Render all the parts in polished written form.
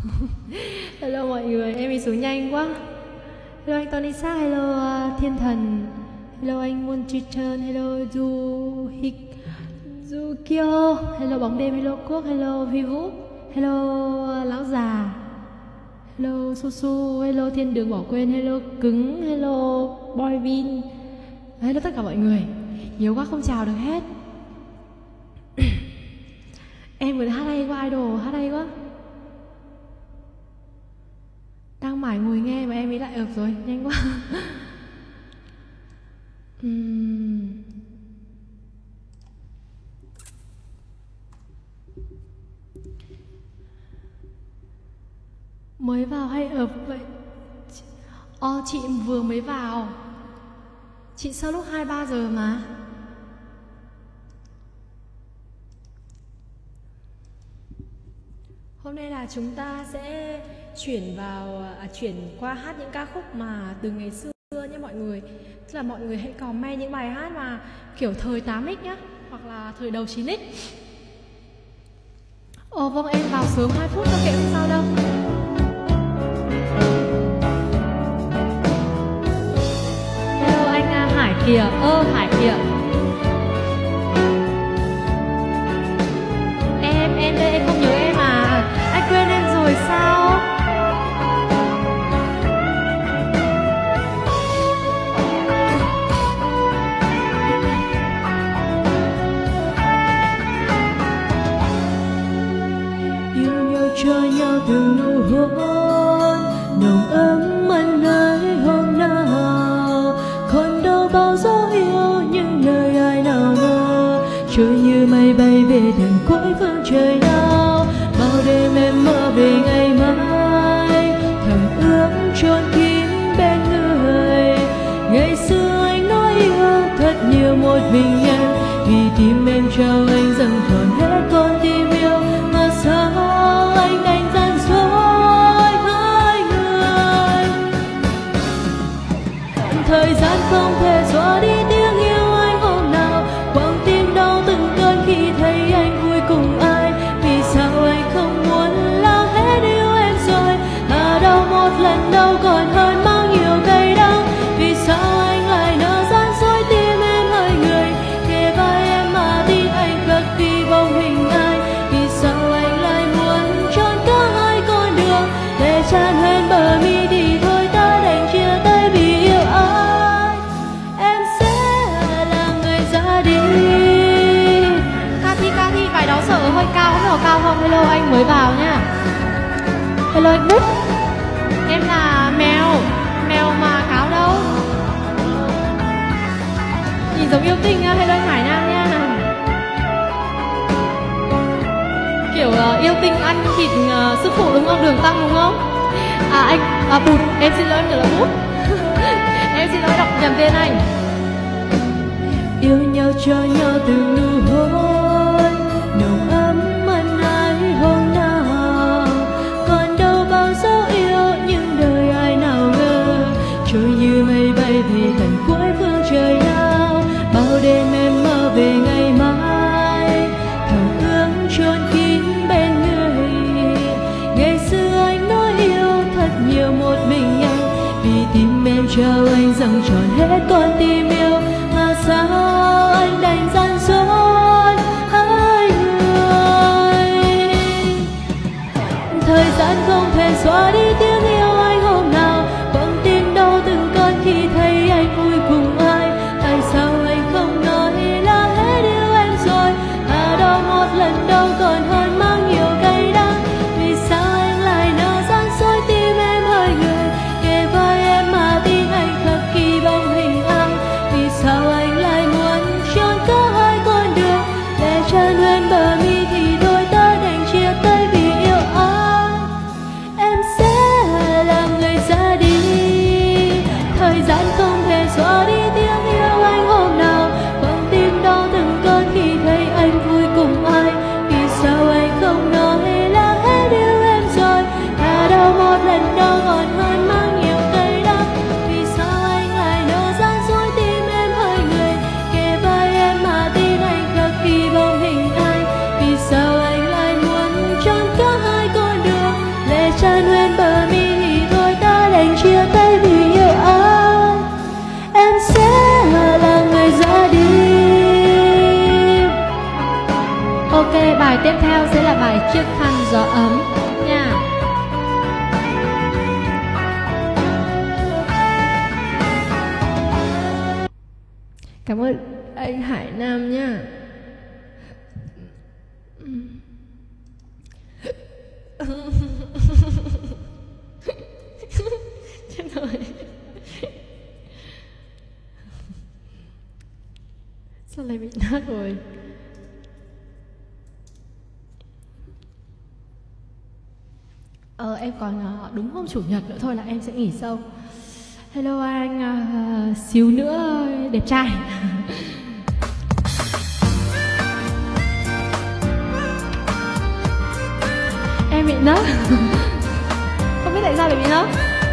Hello mọi người, em bị xuống nhanh quá. Hello anh Tony Sa, hello Thiên Thần, hello anh Moon Triton, hello Du Hik, Du Kyo, hello Bóng Đêm, hello Quốc, hello Vi Vũ, hello Lão Già, hello Su Su, hello Thiên Đường Bỏ Quên, hello Cứng, hello Boy Vin, hello tất cả mọi người. Nhiều quá không chào được hết. Em vừa hát hay quá, idol hát hay quá. Đang mải ngồi nghe mà em ấy lại ợp rồi, nhanh quá. Mới vào hay ợp vậy? Chị vừa mới vào. Chị sau lúc 2-3 giờ mà. Hôm nay là chúng ta sẽ chuyển qua hát những ca khúc mà từ ngày xưa nhé mọi người. Tức là mọi người hãy comment những bài hát mà kiểu thời 8X nhá, hoặc là thời đầu 9X. Ồ vâng, em vào sớm 2 phút các kệ không sao đâu. Hello anh Hải kìa, Hải kìa. Em đây, em không nhớ em à? Anh quên em rồi sao? Yêu nhau cho nhau từng nụ hôn nồng ấm anh ơi hôm nào, còn đâu bao gió yêu những lời ai nào ngờ, trôi như mây bay về tận cuối phương trời nào. Bao đêm em mơ về ngày mai, thầm ước chôn kín bên người. Ngày xưa anh nói yêu thật nhiều một mình em, vì tim em trao anh dâng trọn hết con tim yêu. Mà sao anh đành gian dối hai người? Thời gian không thể xóa đi tiếng yêu anh hôm nào, quặn tim đau từng cơn khi thấy anh vui cùng ai. Vì sao anh không muốn là hết yêu em rồi, mà đau một lần đâu còn hơn mang nhiều cay đắng. Vì sao anh lại nỡ gian dối tim em hơi người, kề vai em mà tin anh khắc ghi bóng hình ai. Vì sao anh lại muốn chọn cả hai con đường để tràn hết bờ mi, thì thôi ta đành chia tay vì yêu ai. Em sẽ là người ra đi. Cathy, bài đó sợ hơi cao, không hiểu cao không? Hello anh mới vào nha. Hello anh Bút. Em là mèo mà cáo đâu? Nhìn giống yêu tinh nha. Hello anh Hải Nam nha. Kiểu yêu tinh ăn thịt sư phụ đúng không? Đường tăng đúng không? Bụt, em xin lỗi, em tưởng là Bút. Em xin lỗi đọc nhầm tên anh. Yêu nhau cho nhau từng nụ hôn nồng ấm ân ái hôm nào, còn đâu bao dấu yêu những đời ai nào ngờ, trôi như mây bay về tận cuối phương trời nào. Bao đêm em mơ về ngày mai, thầm ước chôn kín bên người. Ngày xưa anh nói yêu thật nhiều một mình anh, vì tim em trao anh dâng trọn hết con tim yêu. Mà sao anh đành gian dối bài tiếp theo sẽ là bài Chiếc khăn gió ấm nha. Cảm ơn anh Hải Nam nha. Chết rồi. Sao lại bị nát rồi? Em còn đúng hôm chủ nhật nữa thôi là em sẽ nghỉ sâu. Hello anh, xíu nữa đẹp trai. Em bị nấc. Không biết tại sao lại bị nấc.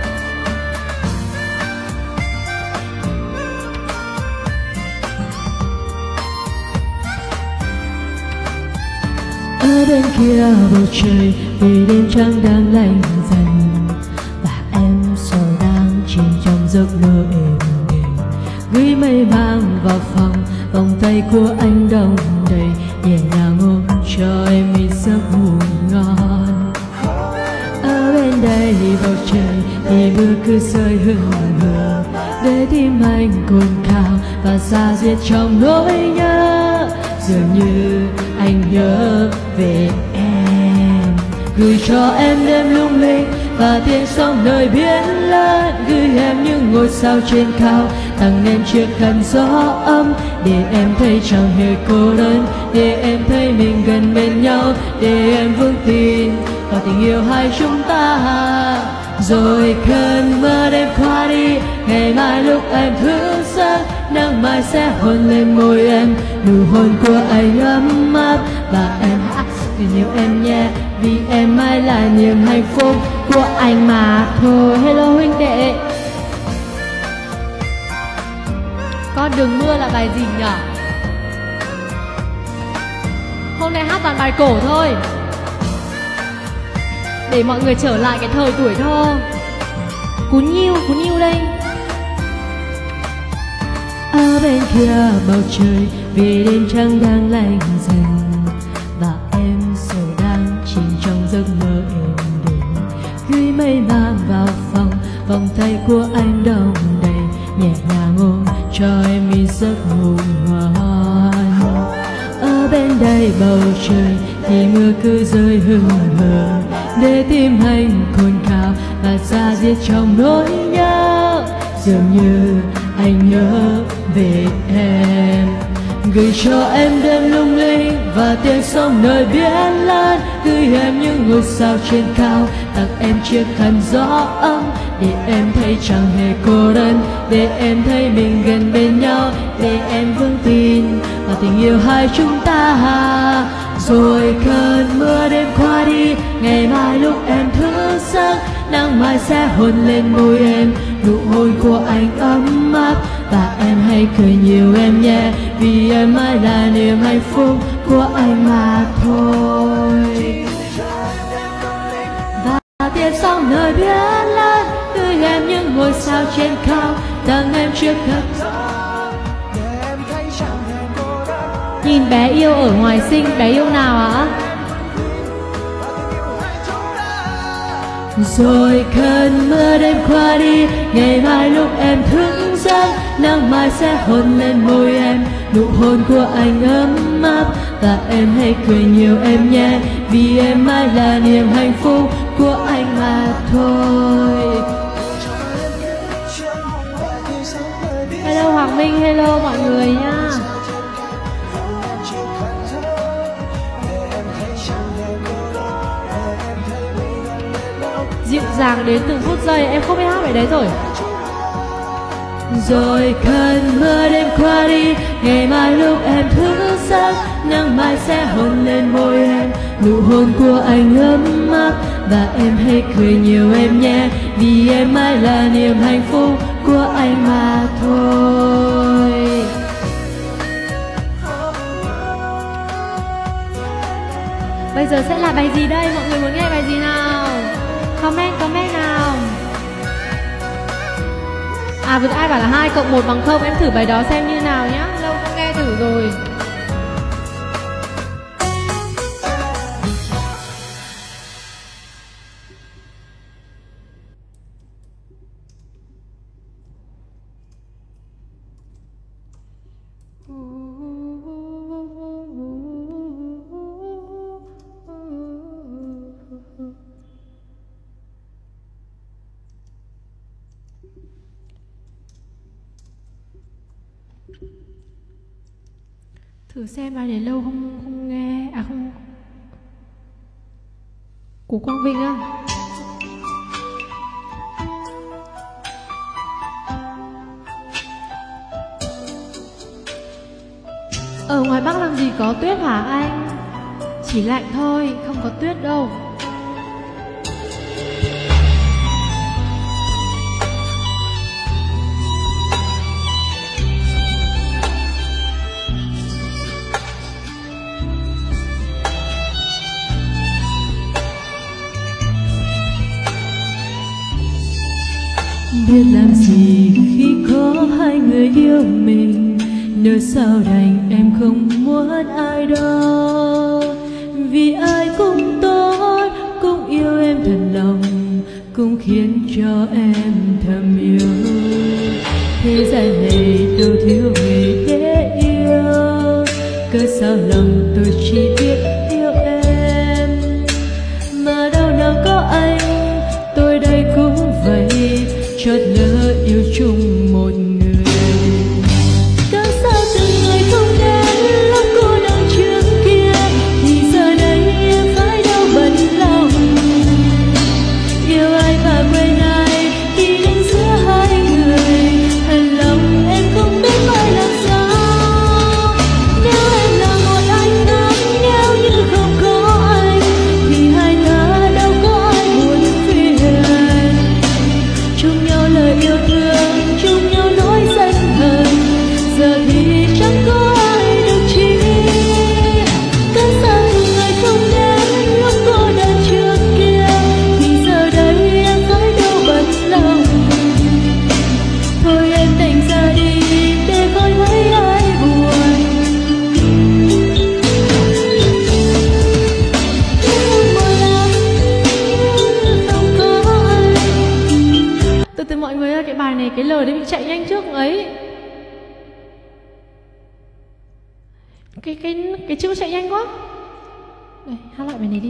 Ở bên kia bầu trời vì đêm trăng đang lạnh dần, và em giờ đang chìm trong giấc mơ êm đềm. Gửi mây mang vào phòng, vòng tay của anh đong đầy, nhẹ nhàng ôm cho em một giấc ngủ ngon. Ở bên đây bầu trời thì mưa cứ rơi hừng hờ, để tim anh cồn cào và xa diệt trong nỗi nhớ. Dường như anh nhớ về em, gửi cho em đêm lung linh và tiếng sóng nơi biển lớn. Gửi em những ngôi sao trên cao, tặng em chiếc khăn gió ấm, để em thấy chẳng hề cô đơn, để em thấy mình gần bên nhau, để em vững tin vào tình yêu hai chúng ta. Rồi cơn mưa đêm qua đi, ngày mai lúc em thức giấc, nắng mai sẽ hôn lên môi em, nụ hôn của anh ấm áp. Và em hát vì yêu em nhé, vì em mãi là niềm hạnh phúc của anh mà thôi. Hello huynh đệ. Con đừng mưa là bài gì nhở? Hôm nay hát toàn bài cổ thôi, để mọi người trở lại cái thời tuổi thơ. Cún nhiêu đây. Ở bên kia bầu trời vì đêm trăng đang lạnh dần, và em giờ đang chìm trong giấc mơ êm đềm. Gửi mây mang vào phòng, vòng tay của anh đong đầy, nhẹ nhàng ôm cho em một giấc ngủ ngon. Ở bên đây bầu trời thì mưa cứ rơi hừng hờ, để tim anh cồn cào và xa diết trong nỗi nhớ. Dường như anh nhớ về em, gửi cho em đêm lung linh và tiếng sóng nơi biển lớn. Gửi em những ngôi sao trên cao, tặng em chiếc khăn gió ấm, để em thấy chẳng hề cô đơn, để em thấy mình gần bên nhau, để em vững tin vào tình yêu hai chúng ta. Rồi cơn mưa đêm qua đi, ngày mai lúc em thức giấc, nắng mai sẽ hôn lên môi em, nụ hôn của anh ấm áp. Và em hãy cười nhiều em nhé, vì em mãi là niềm hạnh phúc của anh mà thôi. Và tiếng sóng nơi biển lớn, gửi em những ngôi sao trên cao, tặng em chiếc khăn. Nhìn bé yêu ở ngoài xinh, bé yêu nào ạ? Rồi cơn mưa đêm qua đi, ngày mai lúc em thức giấc, nắng mai sẽ hôn lên môi em, nụ hôn của anh ấm áp. Và em hãy cười nhiều em nhé, vì em mãi là niềm hạnh phúc của anh mà thôi. Hello Hoàng Minh, hello mọi người nha. Dịu dàng đến từng phút giây, em không biết hát bài đấy rồi. Rồi cơn mưa đêm qua đi, ngày mai lúc em thức giấc, nắng mai sẽ hôn lên môi em, nụ hôn của anh ấm áp. Và em hãy cười nhiều em nhé, vì em mãi là niềm hạnh phúc của anh mà thôi. Bây giờ sẽ là bài gì đây? Mọi người muốn nghe bài gì nào? Comment nào. À vừa ai bảo là 2 cộng 1 bằng 0, em thử bài đó xem như nào nhá. Lâu không nghe thử rồi. Thử xem bài này lâu không không nghe. À không. Của Quang Vinh á. Ở ngoài Bắc làm gì có tuyết hả anh? Chỉ lạnh thôi, không có tuyết đâu. Biết làm gì khi có hai người yêu mình, nếu sao đành em không muốn ai đâu. Vì ai cũng tốt, cũng yêu em thật lòng, cũng khiến cho em thầm yêu. Thế gian này đâu thiếu người để yêu, cớ sao lòng tôi chỉ biết yêu em. Mà đâu nào có anh, tôi đây cũng vậy, chót lỡ yêu chung một người. Cớ sao từng người không đến lúc cô đơn trước kia, thì giờ đây em phải đâu bận lòng. Yêu ai và quên ai khi đến giữa hai người, thật lòng em không biết phải làm sao. Nếu em là một anh khác, nếu như không có anh, thì hai ta đâu có ai buồn phiền. Chung nhau lời yêu thương, chung nhau nỗi giận hờn, giờ thì chẳng có ai được chi. Cớ sao từng người không đến lúc cô đơn trước kia, thì giờ đây em phải đâu bận lòng. Thôi em đành ra đi để khỏi thấy ai buồn. Nhưng buồn lắm không có anh. Từ mọi người ơi, cái bài này cái lời đấy bị chạy nhanh trước ấy. Cái chữ chạy nhanh quá. Đây, hát lại bài này đi.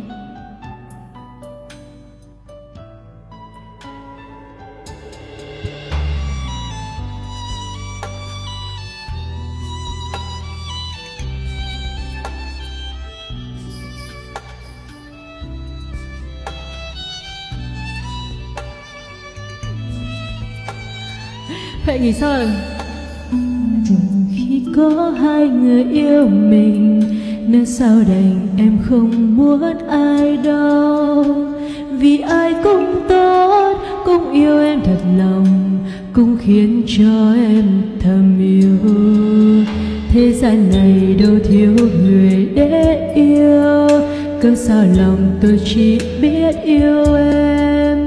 Vậy nghỉ sao rồi? Khi có hai người yêu mình, nếu sao đành em không muốn ai đâu. Vì ai cũng tốt, cũng yêu em thật lòng, cũng khiến cho em thầm yêu. Thế gian này đâu thiếu người để yêu, cớ sao lòng tôi chỉ biết yêu em.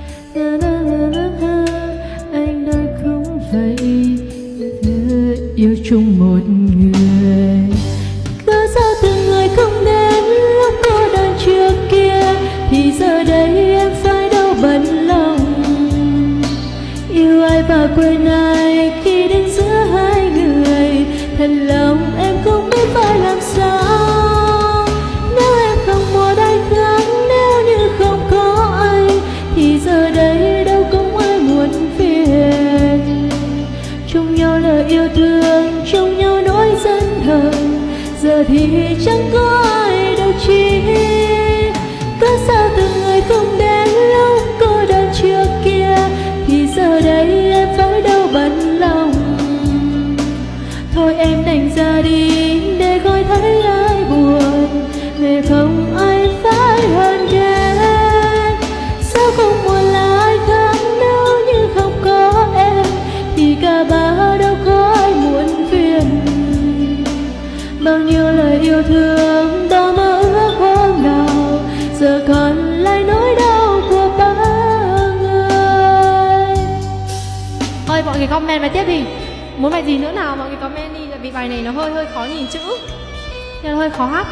Anh đây cũng vậy, yêu chung một người. Cớ sao từng người không đến lúc cô đơn trước kia, thì giờ đây em phải đâu bận lòng. Yêu ai và quên ai khi đến giữa hai người, thật lòng em không biết phải làm sao. Nếu em không muốn ai khác, nếu như không có anh, thì giờ đây đâu cũng ai muốn phiền. Chung nhau lời yêu thương, chung nhau nỗi giận hờn, giờ thì chẳng có ai đâu chi. Cớ sao từng người không đến lúc cô đơn trước kia, thì giờ đây em phải đâu bận lòng. Thôi em đành ra đi để khỏi thấy ai buồn, để không ai phải hơn đến. Sao không muốn là ai khác, nếu như không có em, thì cả ba đâu có ai muốn phiền. Bao nhiêu lời yêu thương đó mơ ước hôm nào, giờ còn lại nỗi đau của ba người. Ơi mọi người comment bài tiếp đi. Muốn bài gì nữa nào mọi người comment đi. Tại vì bài này nó hơi khó nhìn chữ, nên hơi khó hát.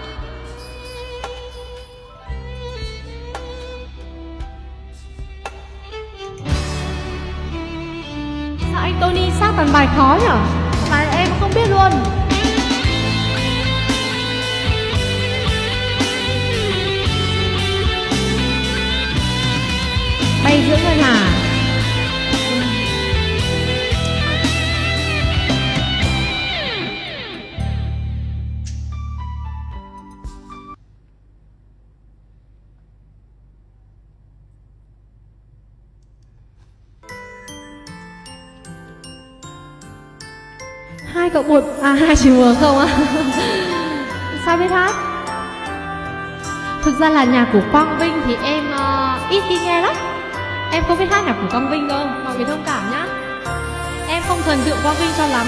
Sao anh Tony sát toàn bài khó nhở? Bài em không biết luôn. Bay giữa ngân hà. 2 chỉ một không á? Sao biết hát? Thực ra là nhạc của Quang Vinh thì em ít đi nghe lắm. Em không biết hát nhạc của Quang Vinh đâu, mọi người thông cảm nhá. Em không thần tượng Quang Vinh cho lắm.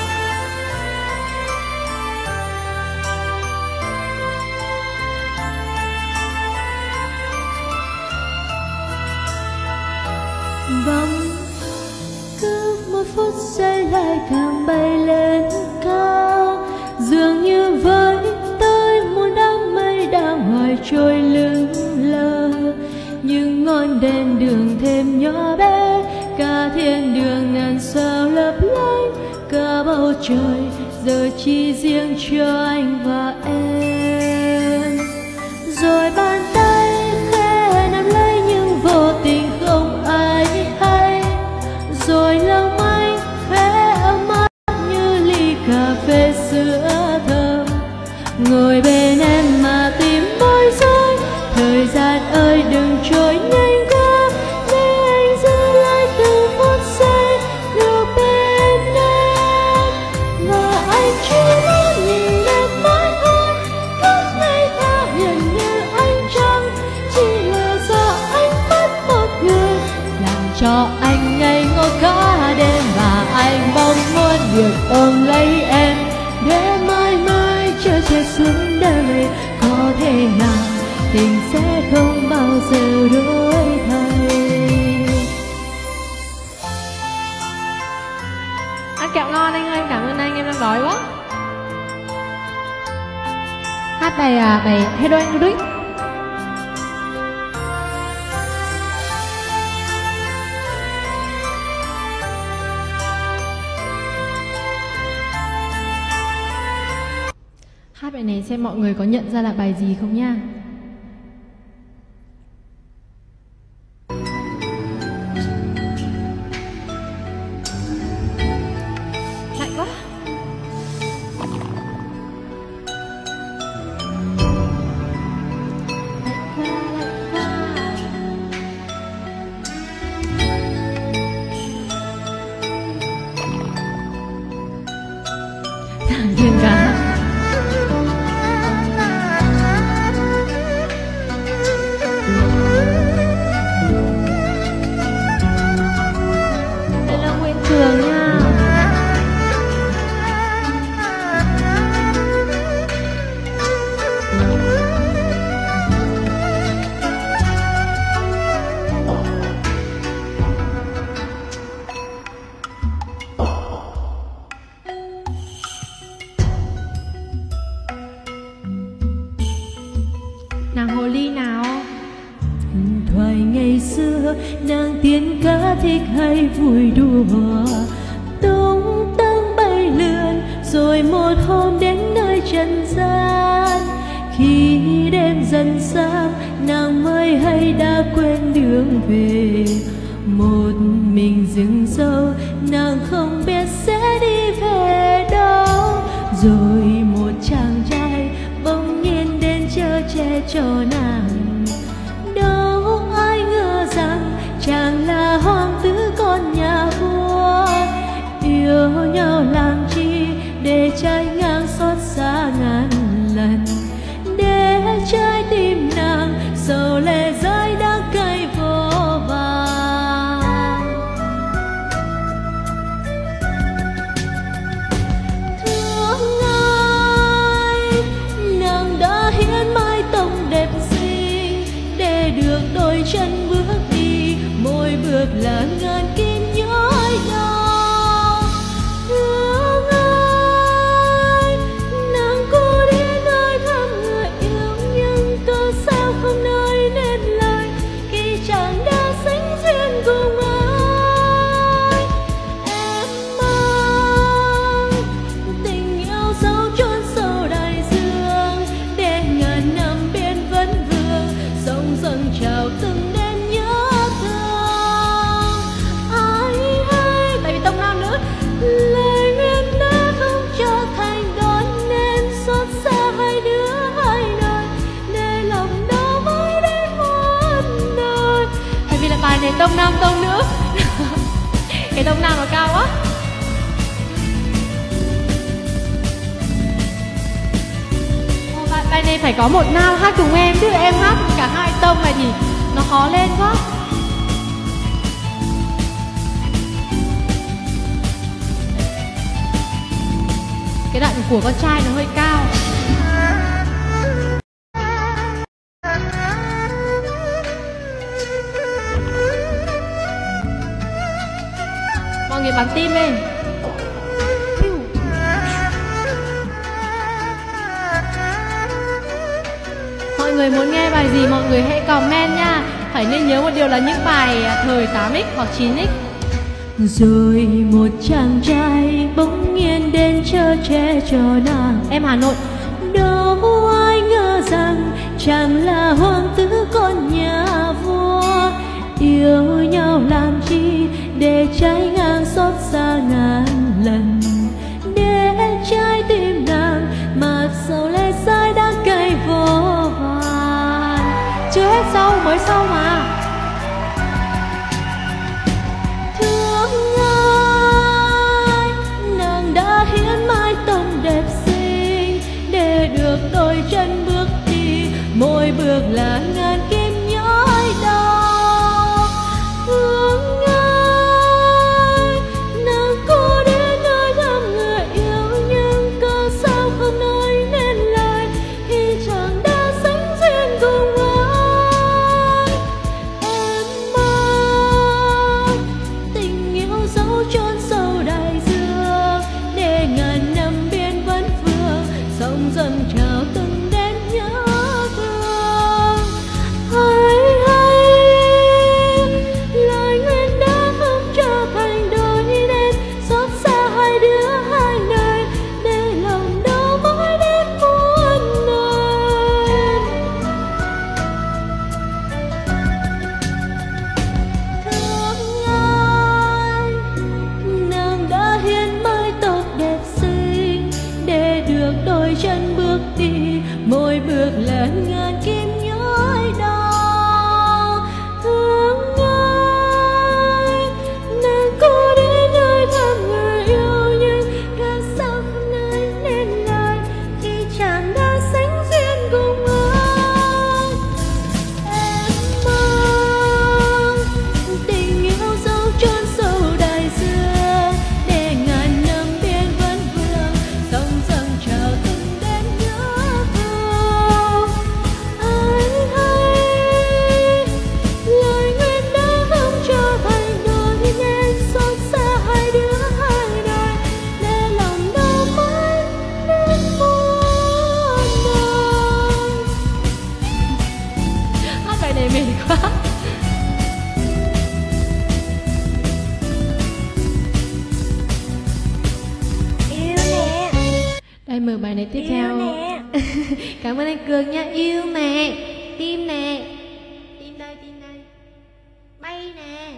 Vâng, cứ một phút giây lại càng bay lên cao, dường như với tôi một đám mây đang hoài trôi lững lờ. Những ngọn đèn đường thêm nhỏ bé, cả thiên đường ngàn sao lấp lánh, cả bầu trời giờ chỉ riêng cho anh và em. Rồi bàn tay khẽ nắm lấy nhưng vô tình không ai hay, rồi lòng anh khẽ ấm áp như ly cà phê sữa thơm. Ngồi bên em mà tìm bối rối, thời gian ơi đừng trôi nhanh quá, để anh giữ lại từng phút giây được bên em. Và anh chỉ muốn nhìn em mãi thôi, lúc ngây thơ hiền như anh trăng, chỉ là do anh mất một người làm cho anh ngây ngô cả đêm. Và anh mong muốn được ôm lấy em để mãi mãi chờ che xuống đời. Có thể nào tình sẽ không bao giờ đổi thay. Ăn kẹo ngon anh ơi, em cảm ơn anh, em đang đói quá. Hát bài Hello anh Ludwig. Hát bài này xem mọi người có nhận ra là bài gì không nha. Lạnh quá. Thằng thiên cả. Nàng hồ ly nào? Thoại ngày xưa nàng tiên cá thích hay vui đùa, tung tăng bay lượn rồi một hôm đến nơi trần gian. Khi đêm dần sáng nàng mới hay đã quên đường về, một mình rừng sâu nàng không biết sẽ đi về đâu. Rồi một chàng trai bỗng nhiên đến chở che cho nàng, đâu ai ngờ rằng chàng là hoàng tử con nhà vua. Yêu nhau làm chi để trái ngang xót xa ngàn lần, để trái tim nàng sầu lệ rơi đắng cay vô vàn. Thương ai nàng đã hiến mái tóc đẹp xinh để được đôi chân bước đi, mỗi bước là ngàn kim nhói đau. Thương ai nàng cố đi nơi thăm người yêu, nhưng cớ sao không nói nên lời khi chàng đã sánh duyên cùng ai. Em mang tình yêu sâu chôn sâu đại dương, để ngàn năm biên vấn vương sông dâng trào từng đêm nhớ thương. Ai hay tại vì tông nam nữa, lời nguyện đã không trở thành đón nên xót xa hai đứa hai đời, để lòng đau mãi đến muôn đời. Tại vì là bài này tông nam tông nữ. Cái tông nam nó cao quá. Bài này phải có một nam hát cùng em chứ em hát cả hai tông này thì nó khó lên quá. Cái đoạn của con trai nó hơi cao. Mọi người bắn tim lên. Mọi người muốn nghe bài gì mọi người hãy comment nha. Phải nên nhớ một điều là những bài thời 8x hoặc 9x. Rồi một chàng trai bỗng nhiên đến chở che cho nàng. Em Hà Nội. Đâu ai ngờ rằng chàng là hoàng tử con nhà vua. Yêu nhau làm chi để trái ngang xót xa ngàn lần. Để trái tim nàng mà sau lẽ sai đã cay vô vàn. Chưa hết sau, mới sau mà. Thương ai nàng đã hiến mái tóc đẹp xinh để được đôi chân bước đi, mỗi bước là ngàn kim nhói đau. Thương ai nàng có đến nơi thăm người yêu nhưng cớ sao không nói nên lời khi chàng đã sánh duyên cùng ai. Em ơi tình yêu dấu chôn sâu đại dương để ngàn năm biên vẫn vương sóng dâng trào từng đêm nhớ thương. Hay lời nguyện đã không trở thành đôi nên xót xa hai đứa hai nơi để lòng đau mãi đến muôn nơi. Thương ai nàng đã hiến mái tóc đẹp xinh để được đôi chân bước đi, mỗi bước là ngàn kim nhói đau. Thương ai nàng có đến nơi thăm người yêu nhưng cớ sao không nói nên lời khi chàng đã sánh duyên cùng ai. Em ơi tình yêu dấu chôn sâu đại dương để ngàn năm biên vẫn vương sóng dâng trào từng đêm nhớ thương. Ai hay lời nguyện đã không trở thành đôi nên xót xa hai đứa hai nơi để lòng đau mãi đến muôn đời. Hát bài này mệt quá. Yêu nè, Đây mở bài này tiếp theo. Cảm ơn anh Cường nha. Yêu nè, tim nè, tim đây, bay nè.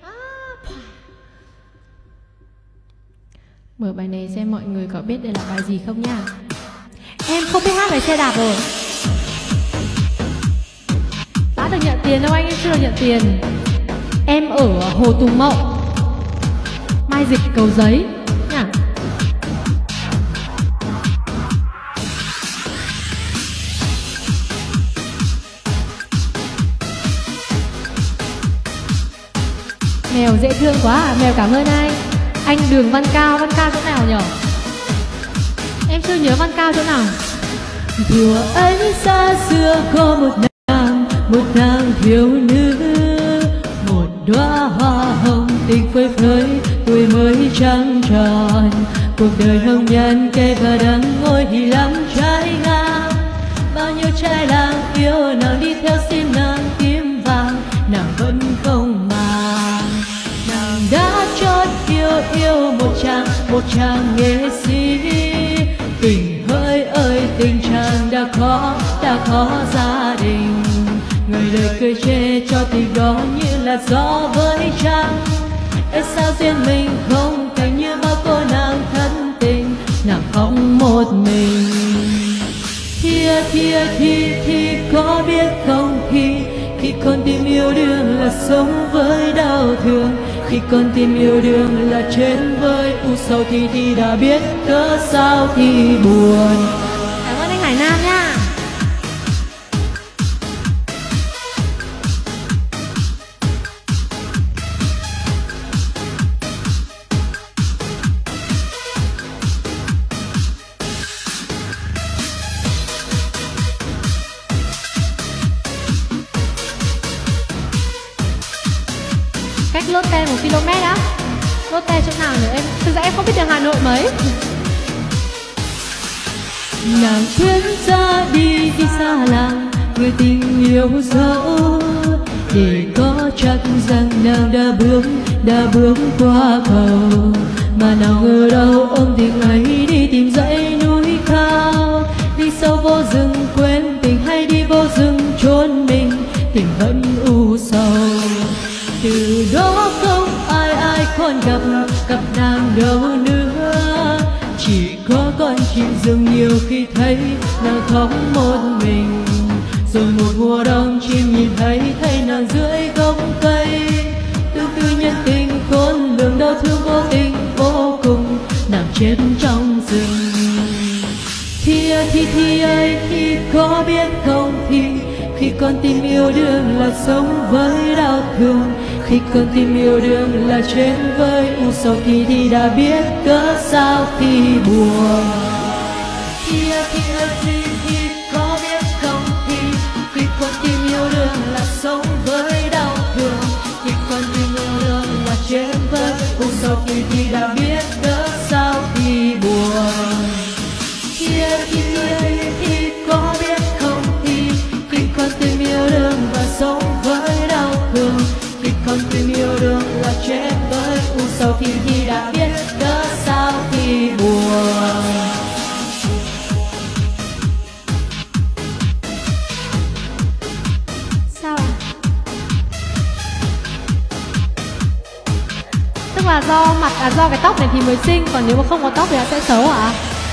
Mở bài này xem mọi người có biết đây là bài gì không nha. Em không biết hát bài xe đạp rồi. Đã được nhận tiền đâu anh, em chưa được nhận tiền. Em ở Hồ Tùng Mậu, Mai Dịch, Cầu Giấy nha. Mèo dễ thương quá à. Mèo cảm ơn anh Đường Văn Cao chỗ nào nhở? Em chưa nhớ Văn Cao chỗ nào. Thuở ấy xa xưa có một nàng thiếu nữ, một đóa hoa hồng tình phơi phới tuổi mới trăng tròn. Cuộc đời hồng nhan cây và đắng ngồi thì lắm trái ngang. Bao nhiêu trai làng yêu nàng đi theo xin nàng kiếm vàng, nàng vẫn không màng. Nàng đã chót yêu một chàng nghệ sĩ. Tình hỡi ơi tình chàng đã có gia đình. Người lời cười chê cho tình đó như là gió với trăng. Ê sao riêng mình không cảnh như bao cô nàng thân tình, nàng khóc một mình. Thì có biết không khi con tim yêu đương là sống với đau thương, khi con tim yêu đương là chết với u sầu thì đã biết cớ sao thì buồn. Cảm ơn anh Hải Nam nha. Lotte 1 km á. Lotte chỗ nào nữa em? Thực ra em không biết đường Hà Nội mấy. Nàng khuyên ra đi khi xa làng, người tình yêu dấu để có chắc rằng nàng đã bước qua cầu, mà nào ngờ đâu ôm tình ấy đi tìm dãy núi cao, đi sâu vô rừng quên tình hay đi vô rừng trốn mình tình vẫn u sầu. Từ đó không ai còn gặp nàng đâu nữa, chỉ có con chim rừng nhiều khi thấy nàng khóc một mình. Rồi một mùa đông chim nhìn thấy nàng dưới gốc cây, tương tư nhân tình khôn lường đau thương vô tình vô cùng, nàng chết trong rừng. Thì ơi thì có biết không, thì khi con tim yêu đương là sống với đau thương, khi con tim yêu đương là chết với u sầu, thì đã biết cớ sao khi buồn. Thì ơi thì có biết không, thì khi con tim yêu đương là sống với đau thương, khi con tim yêu đương là chết với u sầu, thì đã biết cớ sao khi buồn. Thì có biết không, thì khi con tim yêu đương và sống với đau thương, khi con tim yêu đương là chết với u sầu, thì đã biết cớ sao khi buồn. Sao ạ? Tức là do mặt do cái tóc này thì mới xinh, còn nếu mà không có tóc thì nó sẽ xấu hả?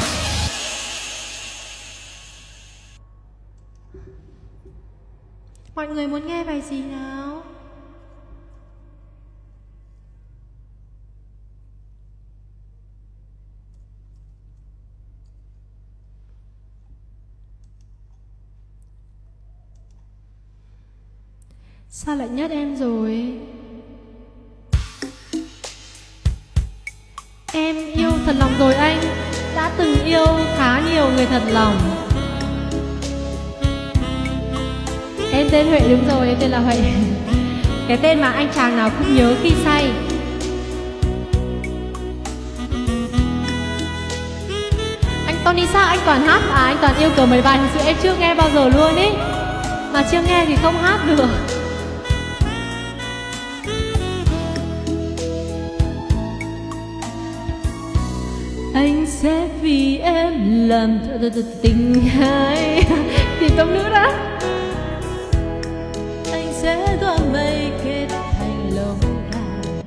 Mọi người muốn nghe bài gì nào? Sao lại nhát em rồi? Em yêu thật lòng rồi anh, đã từng yêu khá nhiều người thật lòng. Em tên Huệ, đúng rồi, em tên là Huệ. Cái tên mà anh chàng nào cũng nhớ khi say. Anh Tony sao anh toàn hát à? Anh toàn yêu cầu mấy bài thực sự em chưa nghe bao giờ luôn ý. Mà chưa nghe thì không hát được. Anh sẽ vì em làm tình hai Thì tông nữ đó. Anh sẽ gói mây kết thành lâu đài.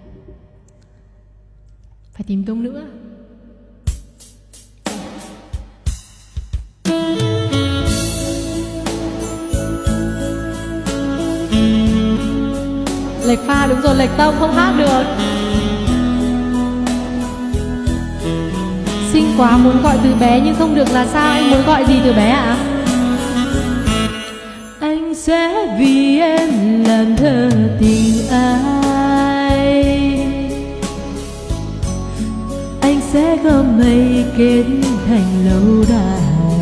Phải tìm tông nữa. Lệch pha, đúng rồi, lệch tông không hát được. Xinh quá muốn gọi từ bé nhưng không được là sao? Anh muốn gọi gì từ bé ạ? Anh sẽ vì em làm thơ tình ai. Anh sẽ gom mây kết thành lâu đài.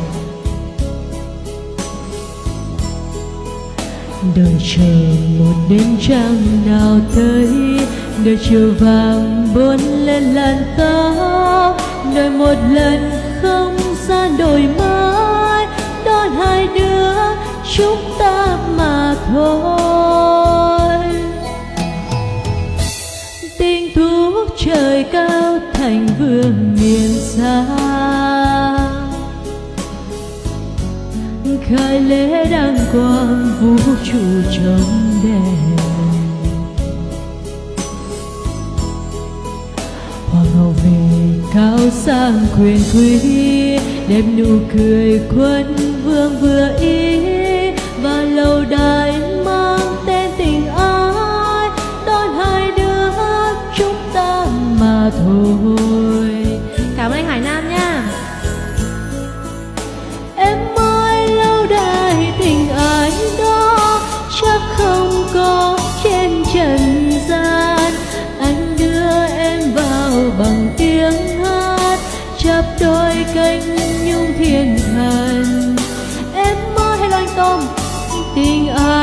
Đợi chờ một đêm trăng nào tới, đợi chiều vàng buôn lên làn tóc, đợi một lần không gian đổi mới, đón hai đứa chúng ta mà thôi. Tình thuốc trời cao thành vương miền xa, khai lễ đăng quang vũ trụ trong đèn. Hoàng hậu về cao sang quyền quý, đẹp nụ cười quân vương vừa ý, và lâu đài mang tên tình ai, đón hai đứa chúng ta mà thôi. Cảm ơn anh Hải Nam nha. Em ơi lâu đài tình ai đó chắc không có trên trần gian. Anh đưa em vào bằng tiếng hát, chắp đôi cánh nhung thiên thần. Em ơi hello anh Tôm, tình ai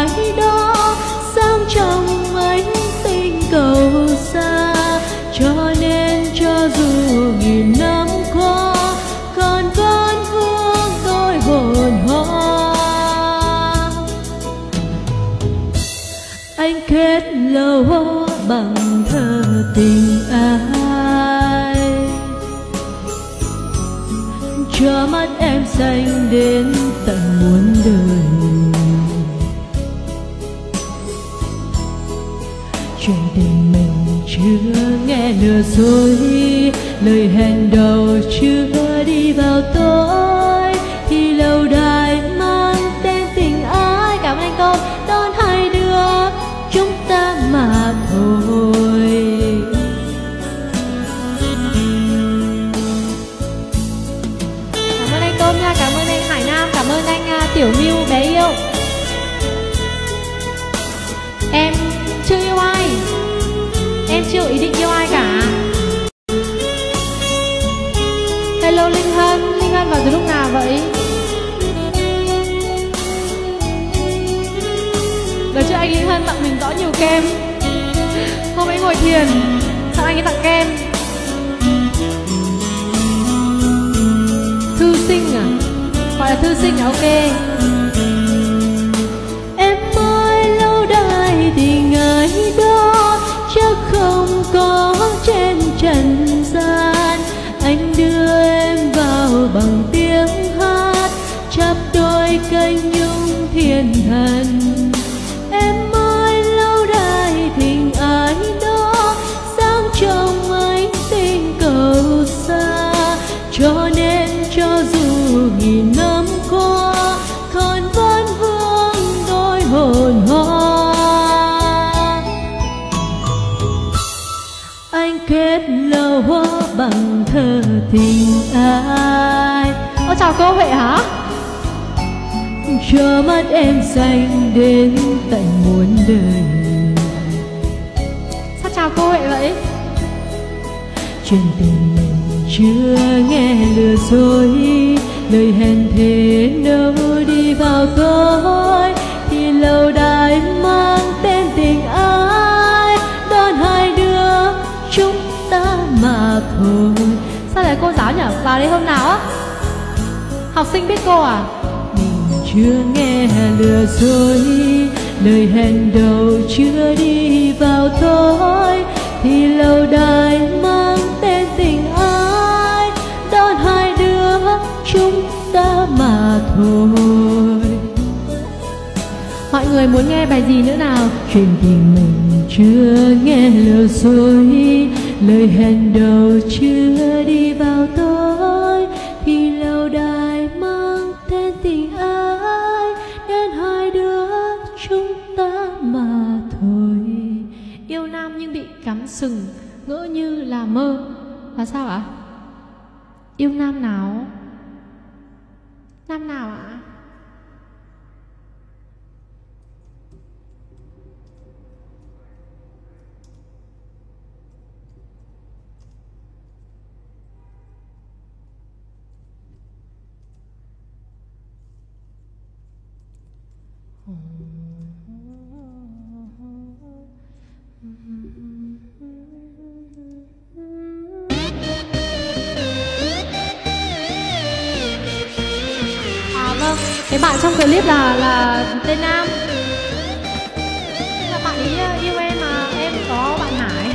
lầu hoa bằng thơ tình ai, cho mắt em xanh đến tận muôn đời. Chuyện tình mình chưa nghe lừa dối, lời hẹn đầu chưa đi vào tối, thì lâu đài mang tên tình ai. Cảm ơn anh Tôn đón hai đứa chúng ta mà thôi. Cảm ơn anh Tôn nha, cảm ơn anh Hải Nam, cảm ơn anh Tiểu Miu bé yêu. Em chưa yêu ai, em chưa ý định yêu ai cả. Hello Linh Hân vào từ lúc nào vậy? Đợt trước anh Linh Hân tặng mình rõ nhiều kem. Hôm ấy ngồi thiền, sao anh ấy tặng kem? Thư sinh à? Gọi là thư sinh à? Ok. Em ơi lâu đài tình ai đó chắc không có trên trần gian. Anh đưa em vào bằng tiếng hát, chắp đôi cánh nhung thiên thần. Em ơi lâu đài tình ai đó sáng trong ánh tình cầu xa, cho nên cho dù nghìn năm qua còn vẫn vương đôi hồn hoa. Anh kết lầu hoa bằng thơ tình ai. Ô chào cô Huệ hả? Cho mắt em xanh đến tận muôn đời. Sao chào cô Huệ vậy? Chuyện tình mình chưa nghe lừa dối, lời hẹn thề đâu đi vào tối, thì lâu đài mang tên tình ai đón hai đứa chúng ta mà thôi. Sao lại cô giáo nhỉ? Vào đây hôm nào á? Học sinh biết cô à? Mình chưa nghe lừa dối, lời hẹn đầu chưa đi vào tối, thì lâu đài mang tên tình ai đón hai đứa chúng ta mà thôi. Mọi người muốn nghe bài gì nữa nào? Chuyện tình mình chưa nghe lừa dối, lời hẹn đầu chưa đi vào tối, thì lâu đài mang tên tình ai đến hai đứa chúng ta mà thôi. Yêu nam nhưng bị cắm sừng, ngỡ như là mơ. Là sao ạ? Yêu nam nào? Nam nào ạ? Vâng, cái bạn trong clip là tên Nam. Là bạn ấy yêu em mà em có bạn Hải.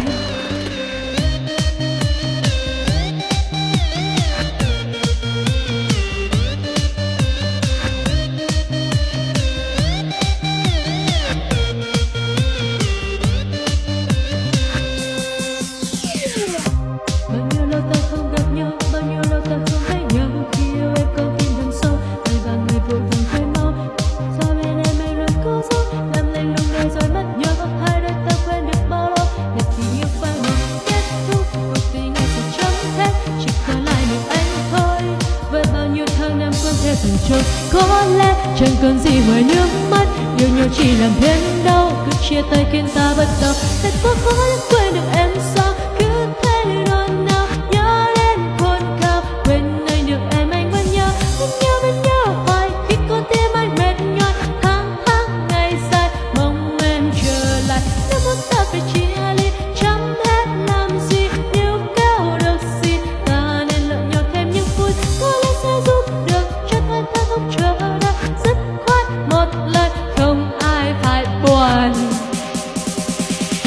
Bao nhiêu lâu ta không gặp nhau, bao nhiêu lâu ta không thấy nhau. Khi yêu em có tim đằng sâu, người và người vội vàng quay mau. Sao bên em anh luôn cố giấu, làm lạnh lùng đời rồi mất nhau. Hai đôi ta quen được bao lâu, để tình yêu phai màu kết thúc. Cuộc tình ai sẽ chấm hết, chỉ còn lại mình anh thôi. Với bao nhiêu tháng năm quên theo dần trôi, có lẽ chẳng còn gì ngoài nước mắt. Yêu nhau chỉ làm thêm đau, cứ chia tay khiến ta bắt đầu. Thật quá khó để quên được em sao, cứ thế đoạn nào nhớ đến khôn cao. Quên anh được em anh vẫn nhớ hoài khi con tim anh mệt nhòa. Tháng ngày dài mong em trở lại, nếu muốn ta phải chia ly chẳng hết làm gì. Nếu cao được gì ta nên lợi nhau thêm những phút, có lẽ sẽ giúp được cho hai ta không chờ đợi. Dứt khoát một lời không ai phải buồn.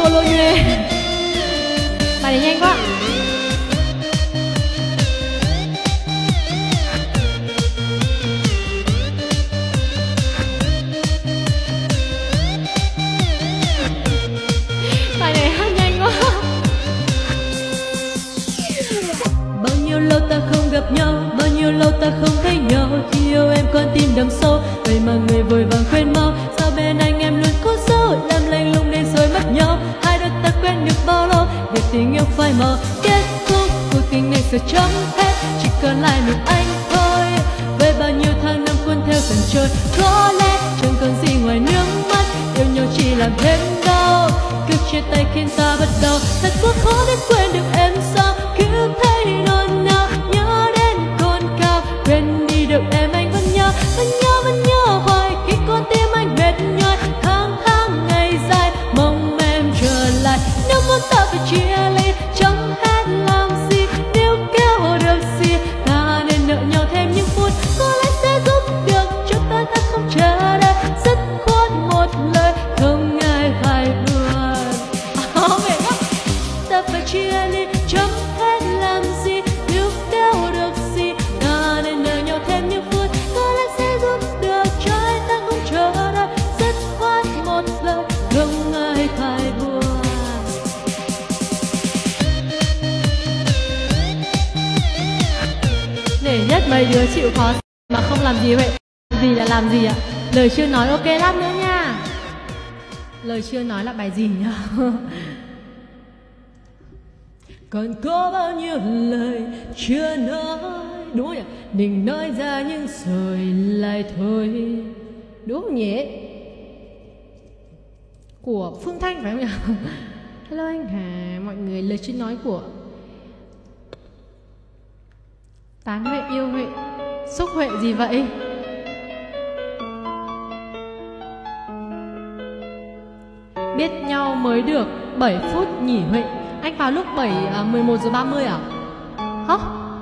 cô lô nhuê. Bài này nhanh quá. Bài này hát nhanh quá. Bao nhiêu lâu ta không gặp nhau, bao nhiêu lâu ta không thấy nhau. Khi yêu em con tim đầm sâu, vậy mà người vội vàng quên mau. Sao bên anh em luôn cố giấu, làm lạnh lùng để rồi mất nhau. Hai đôi ta quen được bao lâu, để tình yêu phai màu. Kết thúc cuộc tình này giờ chấm hết, chỉ còn lại mình anh thôi. Với bao nhiêu tháng năm cuốn theo dần trôi, có lẽ chẳng còn gì ngoài nước mắt. Yêu nhau chỉ làm thêm đau, cứ chia tay khiến ta bắt đầu. Thật quá khó để quên được em sao, cứ thấy nôn nao nhớ đến con cao. Quên đi được em anh vẫn nhớ, vẫn nhớ hoài. Khi con tim anh mệt nhoài, tháng tháng ngày dài mong em trở lại. Nếu muốn ta phải chia ly, chẳng hết làm gì. Nếu kéo được gì, ta nên nợ nhau thêm những phút. Có lẽ sẽ giúp được cho ta không chờ đợi. Dứt khoát một lời, không ai phải buồn. Ta phải chia ly, chẳng hết làm gì. Nếu kéo được gì, ta nên nợ nhau thêm những phút. Có lẽ sẽ giúp được cho ta không chờ đợi. Dứt khoát một lời, không ai phải buồn. Để nhất mấy đứa chịu khó mà không làm gì vậy. Gì là làm gì ạ? Lời chưa nói, ok lát nữa nha. Lời chưa nói là bài gì nhá? Còn có bao nhiêu lời chưa nói, Đúng không nhỉ? định nói ra nhưng rồi lại thôi. Đúng không nhỉ? Của Phương Thanh phải không nhỉ? Hello anh Hà, mọi người, lời chưa nói của Tán Huệ, Yêu Huệ, Xúc Huệ gì vậy? Biết nhau mới được 7 phút nhỉ Huệ? Anh vào lúc 11:30 à? Hả?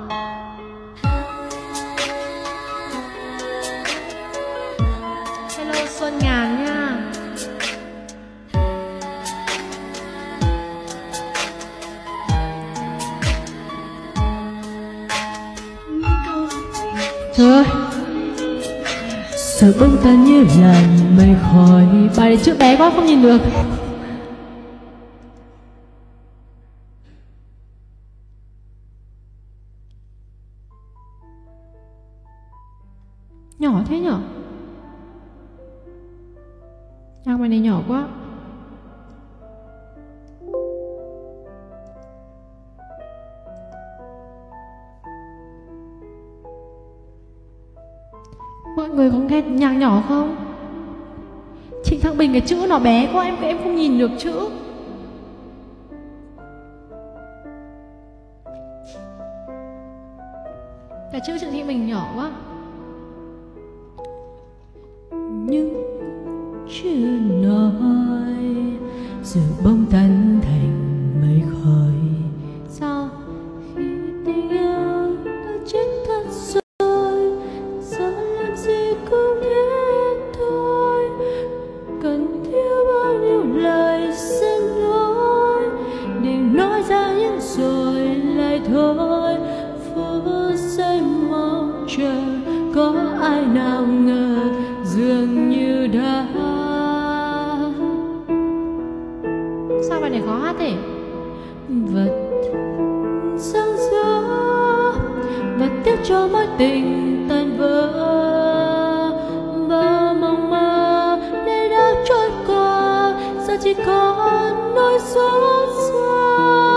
Hello Xuân Ngàn nha. Trời ơi, sợ bông tan như làn mây khói. Bài này chữ bé quá không nhìn được. Nhỏ thế nhở? Nhạc bài này nhỏ quá. Mọi người có nghe nhạc nhỏ không? Trịnh Thăng Bình cái chữ nó bé quá, em không nhìn được chữ. Cái chữ Trịnh Thị Bình nhỏ quá. Nhưng chưa nói, giờ bông tan thành mây khói. Sao? Khi tình yêu đã chết thật rồi, giờ làm gì cũng thế thôi. Cần thiếu bao nhiêu lời xin lỗi, định nói ra nhưng rồi lại thôi. Phút giây mong chờ, có ai nào ngờ dường như đã. Sao bài này khó hát thế? Vật sáng gió và tiếc cho mối tình tan vỡ. Bao mộng mơ nay đã trôi qua, giờ chỉ còn nỗi xót xa.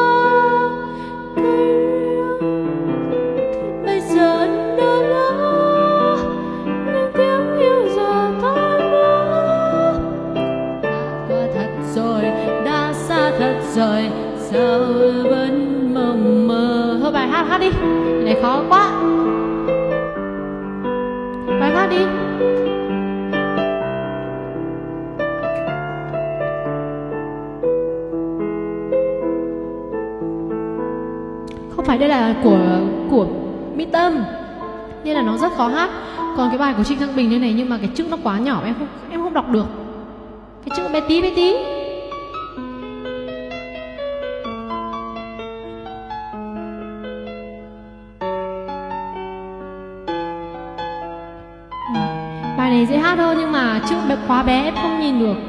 Bây giờ đã lỡ, nhưng tiếng yêu giờ tan mất. Đã qua thật rồi, đã xa thật rồi, sao vẫn mộng mơ. Thôi bài hát đi. Bài này khó quá. Bài hát đi. Không phải, đây là của Mỹ Tâm nên là nó rất khó hát. Còn cái bài của Trịnh Thăng Bình như này nhưng mà cái chữ nó quá nhỏ, em không đọc được. Cái chữ bé tí bé tí. này dễ hát hơn nhưng mà chữ bé quá bé em không nhìn được.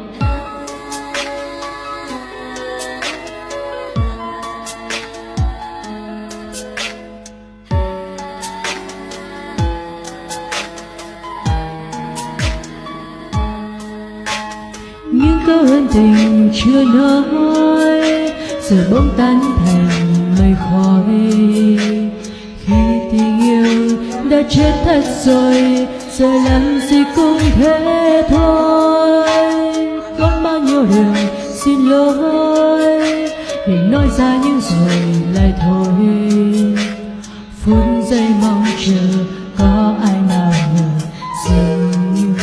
Những câu ân tình chưa nói giờ bỗng tan thành mây khói. Khi tình yêu đã chết thật rồi, giờ làm gì cũng thế thôi. Có bao nhiêu đường xin lỗi để nói ra những rồi lại thôi. Phút giây mong chờ có ai nào ngờ dừng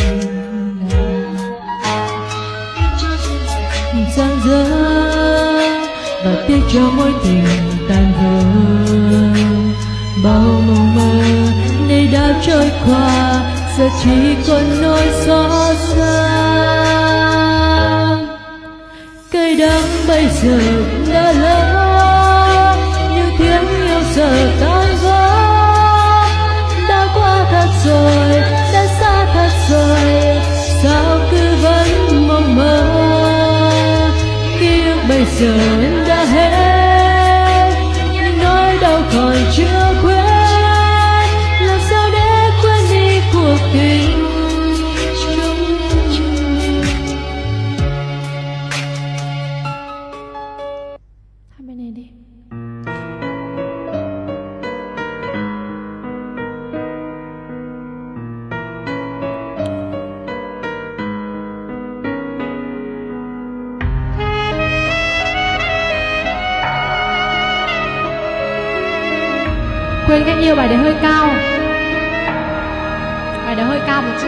giang dở và tiếc cho mối tình tan vỡ. Bao mộng mơ nay đã trôi qua, giờ chỉ còn nỗi xót xa. Cây đắng bây giờ đã lỡ, như tiếng yêu giờ tan vỡ. Đã qua thật rồi, đã xa thật rồi, sao cứ vẫn mong mơ. Ký ức bây giờ đã hết, nhưng nỗi đau còn chưa quên. Làm sao để quên đi cuộc tình chung. Hai bên này đi. Quên cách yêu bài đấy hơi cao. Bài đấy hơi cao một chút.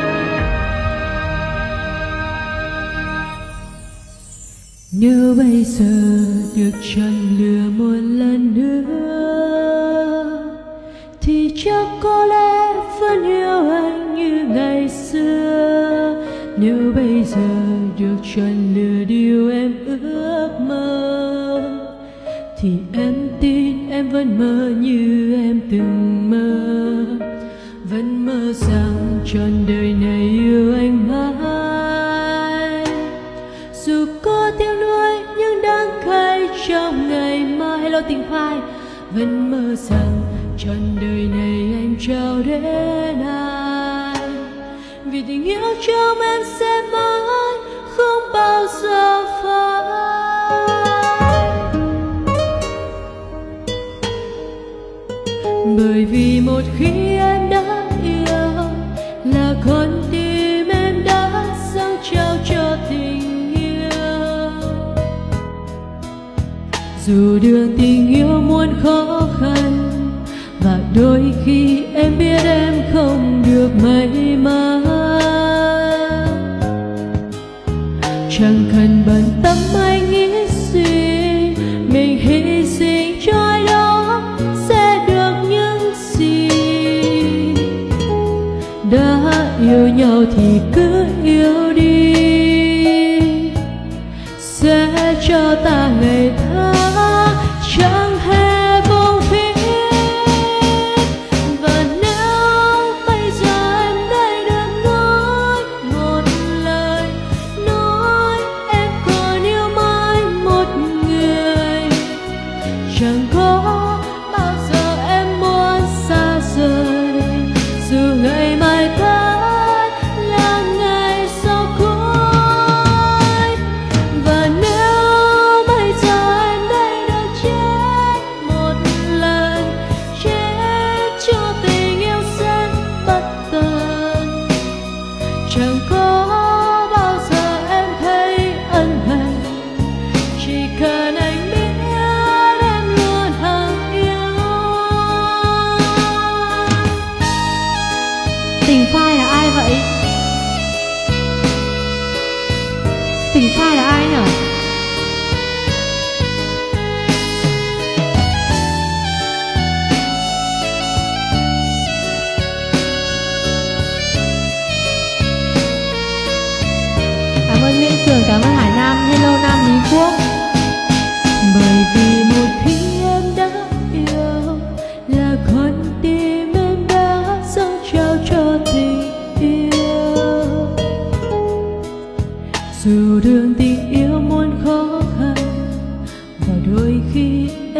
Nếu bây giờ được chọn lựa một lần nữa thì chắc có lẽ vẫn yêu anh như ngày xưa. Nếu bây giờ được chọn lựa điều em ước mơ thì em tin em vẫn mơ như em từng mơ. Vẫn mơ rằng trọn đời này yêu anh mãi. Dù có tiếng nuối nhưng đắng cay trong ngày mai. Hello tình phai. Vẫn mơ rằng trọn đời này anh trao đến anh. Vì tình yêu trong em sẽ mãi không bao giờ phai. Bởi vì một khi em đã yêu là con tim em đã dâng trao cho tình yêu. Dù đường tình yêu muôn khó khăn và đôi khi em biết em không được may mắn, chẳng cần bận tâm anh nghĩ gì, mình hy sinh cho ai đó sẽ được những gì. Đã yêu nhau thì cứ yêu đi, sẽ cho ta ngày tháng chẳng hề vô phí. Và nếu bây giờ em đây được nói một lời, nói em còn yêu mãi một người, chẳng có bao giờ em muốn xa rời. Dù ngày mai tới là ngày sau cuối. Và nếu bây giờ em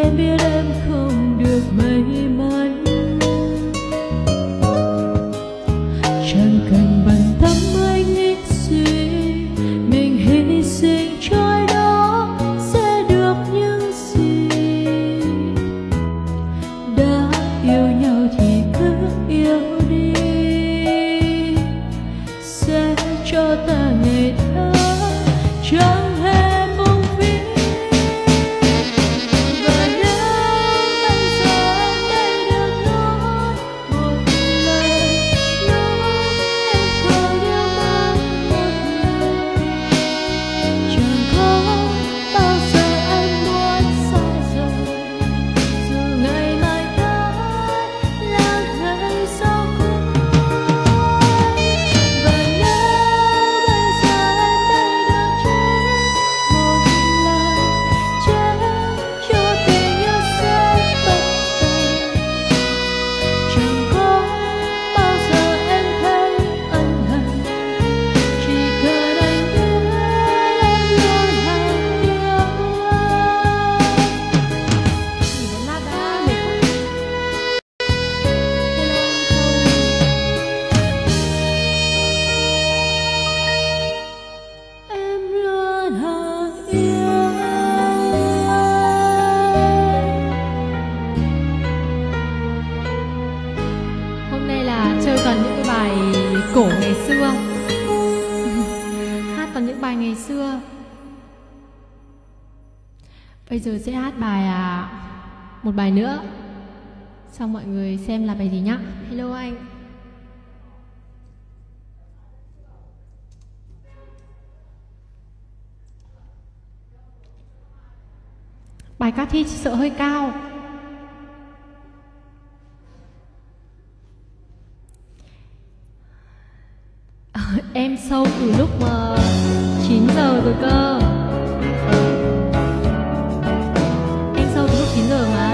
Em biết em không được may mắn, chẳng cần bận tâm anh nghĩ gì, mình hy sinh trôi đó sẽ được những gì. Đã yêu nhau thì cứ yêu đi, sẽ cho ta ngày tháng chẳng hề phung phí. Và nếu bây giờ anh đây được nói một lời, nói em còn yêu anh một người, chẳng có bao giờ anh muốn sai rồi, dù ngày mai ta là ngày sau cuối. Và nếu bây giờ anh đây được chỉ một lời, chém cho tình yêu sẽ bất tàn, chẳng có bao giờ em thấy ân hận, chỉ cần anh biết em luôn hàng yêu anh. Chỉ đến lát đã mệt quá. Em luôn hàng yêu anh. Hôm nay là chơi toàn những cái bài cổ ngày xưa. Hát toàn những bài ngày xưa. Bây giờ sẽ hát bài một bài nữa, xong mọi người xem là bài gì nhá. Hello anh. Bài Cát Thi chỉ sợ hơi cao. Em sâu từ lúc mà 9 giờ rồi cơ. Em sâu từ lúc 9 giờ mà.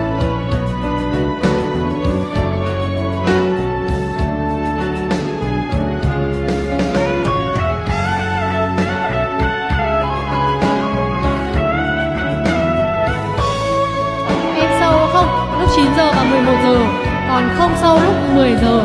Em sâu không? Lúc 9 giờ và 11 giờ. Còn không sâu lúc 10 giờ.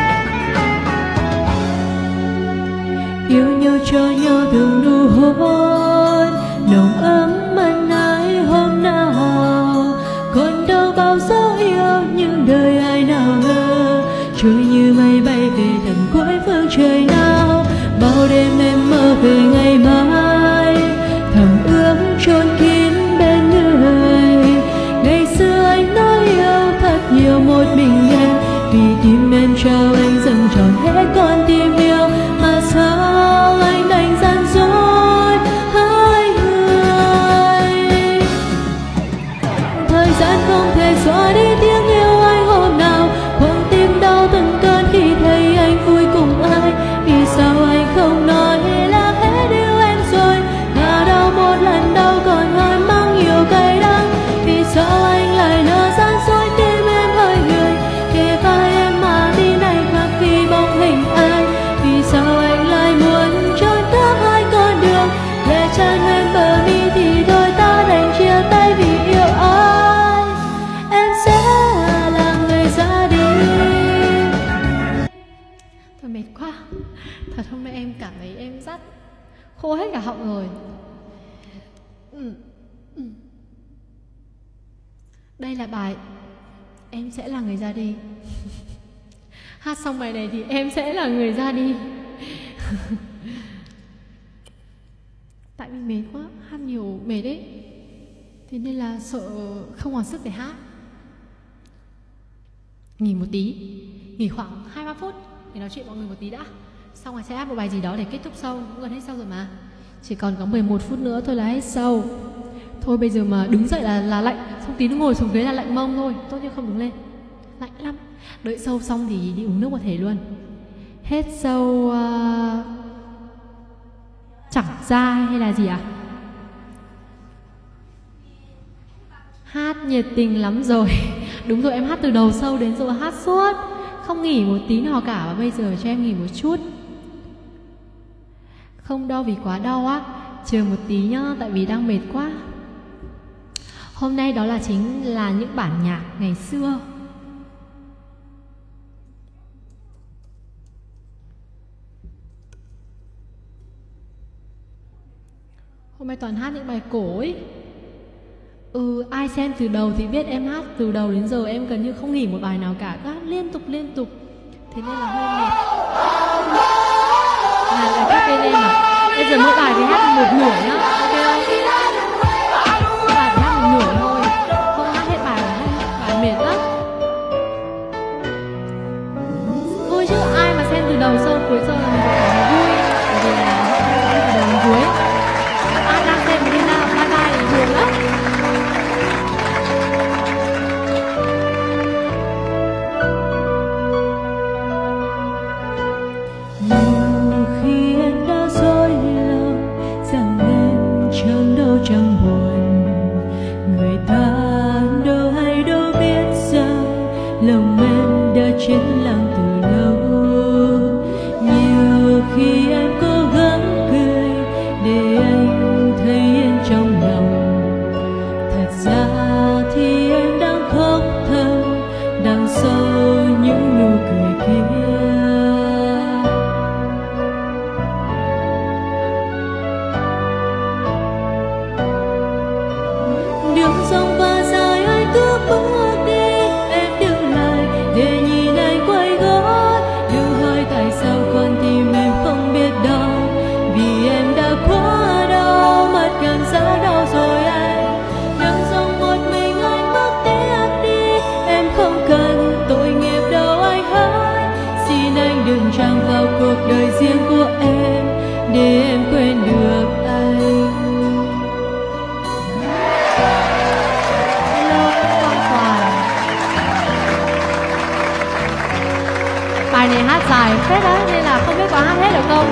Yêu nhau cho nhau từng nụ hôn nồng ấm ân ái hôm nào, còn đâu bao dấu yêu những đời ai nào ngờ trôi như mây bay về tận cuối phương trời nào. Bao đêm em mơ về ngày mai, thầm ước chôn kín bên người. Ngày xưa anh nói yêu thật nhiều một mình em, vì tim em trao anh dâng trọn hết con tim yêu. Mà sao anh đành gian dối hai người? Thời gian không thể xóa đi tiếng yêu anh hôm nào, con tim đau từng cơn khi thấy anh vui cùng ai. Vì sao anh không nói là hết yêu em rồi? Ngả đau một lần đau còn hơn mang nhiều cay đắng. Vì sao anh lại lỡ gian dối tim em hơi người, kề vai em mà đi này khác vì bóng hình ai. Vì sao anh lại muốn trốn theo hai con đường, lệ tràn lên bờ mi thì đôi ta đành chia tay vì yêu ai. Em sẽ là người ra đi. Thôi mệt quá. Thật hôm nay em cảm thấy em rất khô hết cả họng rồi. Đây là bài Em Sẽ Là Người Ra Đi. Hát xong bài này thì em sẽ là người ra đi. Tại vì mệt quá, hát nhiều mệt đấy. Thế nên là sợ không còn sức để hát. Nghỉ một tí, nghỉ khoảng 2-3 phút để nói chuyện mọi người một tí đã. Xong rồi sẽ hát một bài gì đó để kết thúc show. Cũng gần hết show rồi mà. Chỉ còn có 11 phút nữa thôi là hết show. Thôi bây giờ mà đứng dậy là lạnh. Xong tí nữa ngồi xuống ghế là lạnh mông thôi. Tốt nhất không đứng lên, lạnh lắm. Đợi show xong thì đi uống nước một thể luôn. Hết show chẳng ra hay là gì à? Hát nhiệt tình lắm rồi. Đúng rồi, em hát từ đầu show đến giờ hát suốt, không nghỉ một tí nào cả. Và bây giờ cho em nghỉ một chút. Không đau vì quá đau á, chờ một tí nhá, tại vì đang mệt quá. Hôm nay đó là chính là những bản nhạc ngày xưa. Hôm nay toàn hát những bài cổ ấy. Ai xem từ đầu thì biết em hát từ đầu đến giờ em gần như không nghỉ một bài nào cả, hát liên tục. Thế nên là hơi mệt. Là các bên em à? Bây giờ mỗi bài thì hát một nửa nhá, ok không? Mỗi bài thì hát một nửa thôi, không hát hết bài là hát bài mệt lắm. Thôi chứ ai mà xem từ đầu sau cuối giờ là mình phải cảm thấy vui, bởi vì là họ xem từ đầu đến cuối. Ai đang xem thì nào, bye bye thì buồn lắm. Nhiều khi em đã dối lòng rằng em chẳng đâu chẳng buồn, người ta đâu hay đâu biết rằng lòng em đã chết lặng từ lâu. Nhiều khi em cố gắng cười để anh thấy yên trong lòng, thật ra thì em đang khóc thầm đằng sau những nụ cười kia. Đường rộng và dài anh cứ bước đi, em đứng lại để nhìn anh quay gót. Đừng hỏi tại sao con tim em không biết đâu, vì em đã quá đau, mất cảm giác đau rồi anh. Đường rộng một mình anh bước tiếp đi, em không cần tội nghiệp đâu anh hỡi. Xin anh đừng tràn vào cuộc đời riêng của em để em quên được anh. Bài này hát dài phết đấy nên là không biết có hát hết được không.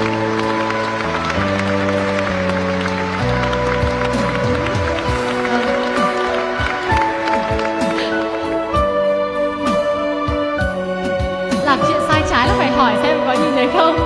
Làm chuyện sai trái là phải hỏi xem có nhìn thấy không.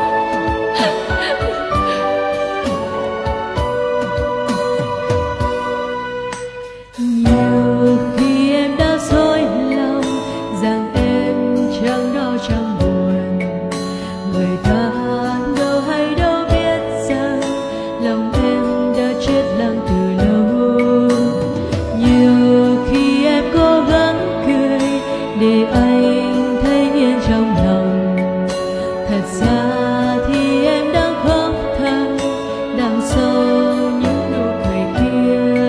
Nhiều khi em đã dối lòng rằng em chẳng đau chẳng buồn, người ta đâu hay đâu biết rằng lòng em đã chết lặng từ lâu. Nhiều khi em cố gắng cười để anh thấy yên trong lòng, thật ra thì em đang khóc thầm đằng sau những nụ cười kia.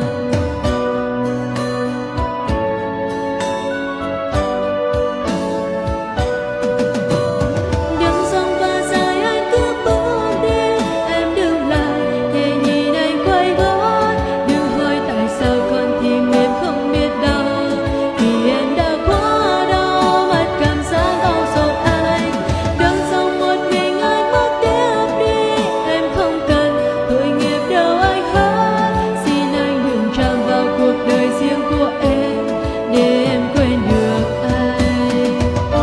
Đường rộng và dài anh cứ bước đi, em đứng lại để nhìn anh quay gót. Đừng hỏi tại sao con tim em không biết đâu, vì em đã quá đau, mất cảm giác đau rồi anh. Đường rộng một mình anh bước tiếp đi, em không cần tội nghiệp đâu anh hỡi. Xin anh đừng tràn vào cuộc đời riêng của em để em quên được anh.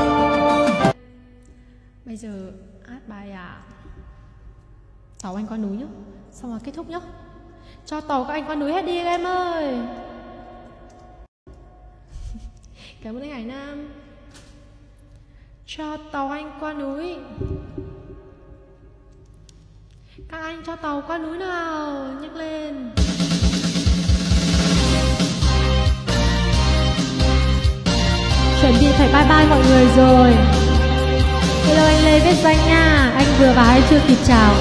Bây giờ hát bài Tàu Anh Qua Núi nhá, xong rồi kết thúc nhá. Cho tàu các anh qua núi hết đi em ơi. Cảm ơn anh Hải Nam. Cho tàu anh qua núi. Các anh cho tàu qua núi nào, nhấc lên. Chuẩn bị phải bye bye mọi người rồi. Hello anh Lê Viết Danh nha, anh vừa vào hay chưa kịp chào.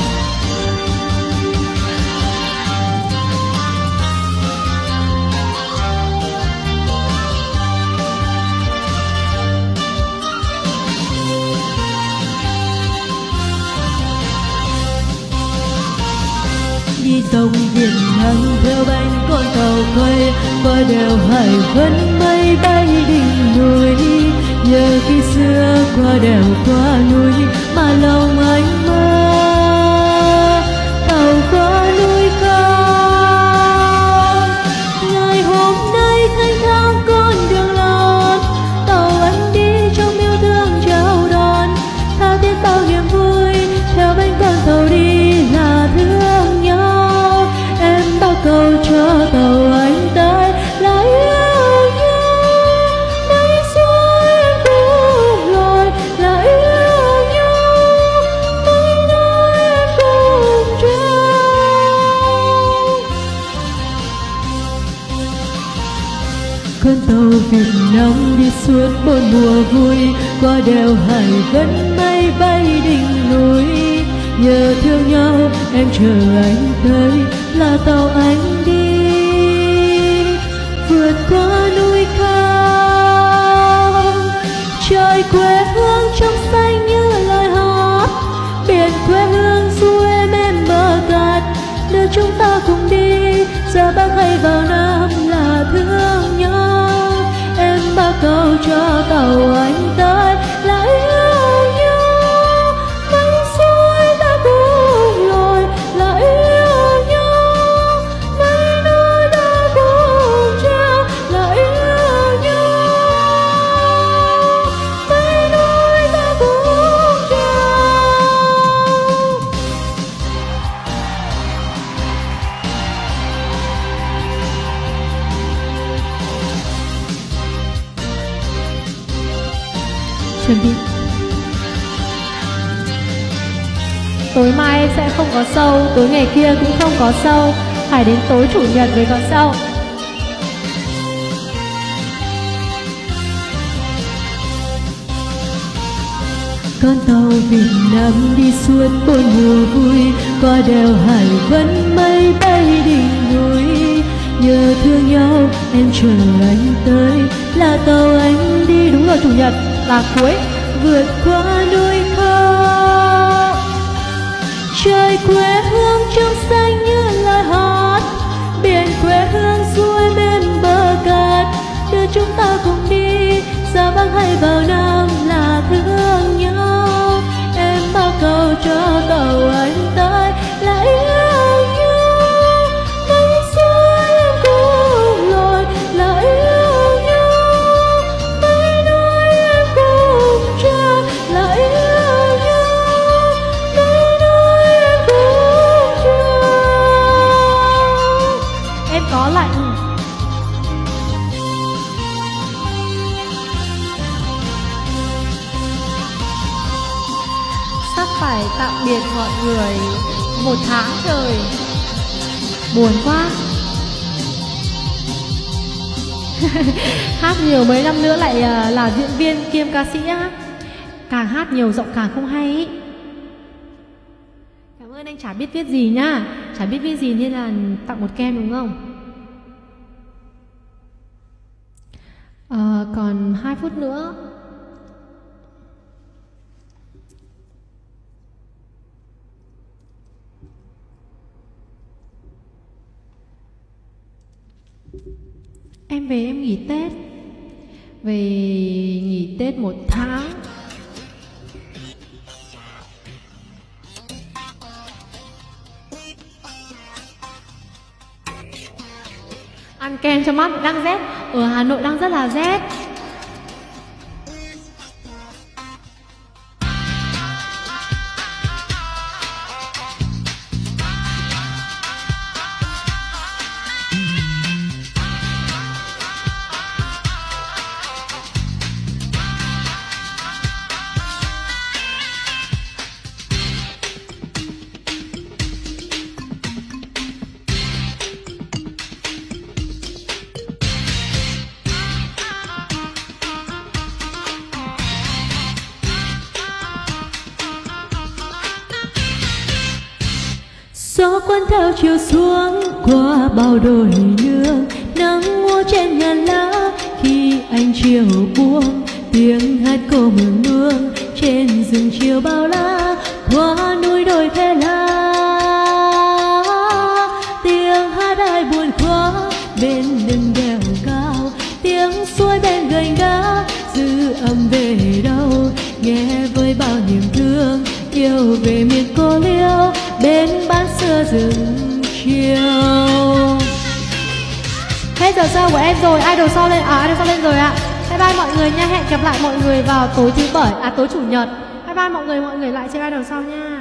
Đi sông biển nắng theo bánh con tàu quay qua đèo hải vân mây bay đỉnh núi. Nhớ khi xưa qua đèo qua núi mà lòng anh mơ tàu qua núi không. Ngày hôm nay thanh thang con đường lon, tàu anh đi trong yêu thương chào đón, tha thiết bao niềm vui theo bánh con tàu đi là thương nhau. Em bao câu cho tàu Con tàu Việt Nam đi suốt bốn mùa vui, qua đèo hải vân mây bay đỉnh núi. Nhớ thương nhau em chờ anh tới, là tàu anh đi vượt qua núi cao. Trời quê hương trong xanh như lời hát, biển quê hương du em bờ cát. Đưa chúng ta cùng đi ra Bắc hay vào Nam là thương nhau. Em bao câu cho tàu anh tới là yêu nhau. Mây xuôi đã cùng lội là yêu nhau. Mây núi đã cùng treo là yêu nhau. Mây núi đã cùng treo. Chuẩn bị. Tối mai sẽ không có show, tối ngày kia cũng không có show, phải đến tối chủ nhật mới có show. Con tàu Việt Nam đi suốt bốn mùa vui, qua đèo hải vân mây bay đỉnh núi. Nhớ thương nhau em chờ anh tới, là tàu anh đi. Đúng rồi, chủ nhật là cuối. Vượt qua núi cao. Trời quê hương trong xanh như lời hát, biển quê hương xuôi bên bờ cát. Đưa chúng ta cùng đi ra Bắc hay vào Nam là thương nhau. Em bao câu cho tàu anh tới là yêu nhau. Mây xuôi em cùng lội là yêu nhau. Mây núi em cùng treo là yêu nhau. Mây núi em cùng treo. Em có lạnh. Sắp phải tạm biệt mọi người 1 tháng trời. Buồn quá. Hát nhiều mấy năm nữa lại là diễn viên kiêm ca sĩ á. Càng hát nhiều giọng càng không hay ý. Cảm ơn anh chả biết viết gì nhá. Chả biết viết gì nên là tặng một kem đúng không? Còn 2 phút nữa. Em về em nghỉ Tết. Về nghỉ Tết 1 tháng. Ăn kem cho mắt. Đang rét. Ở Hà Nội đang rất là rét. Gió cuốn theo chiều xuống qua bao đồi nương, nắng mua trên ngàn lá khi anh chiều buông. Tiếng hát cô mường mương trên rừng chiều bao la, qua núi đồi thế la. Tiếng hát ai buồn quá bên lưng đèo cao, tiếng suối bên gành đá dư âm về đâu. Nghe với bao niềm thương yêu về miền cô liêu bên bán xưa rừng chiều. Hết giờ show của em rồi. Idol show lên. Idol show lên rồi ạ. Bye bye mọi người nha. Hẹn gặp lại mọi người vào tối thứ Bảy, tối chủ nhật. Bye bye mọi người lại trên Idol show nha.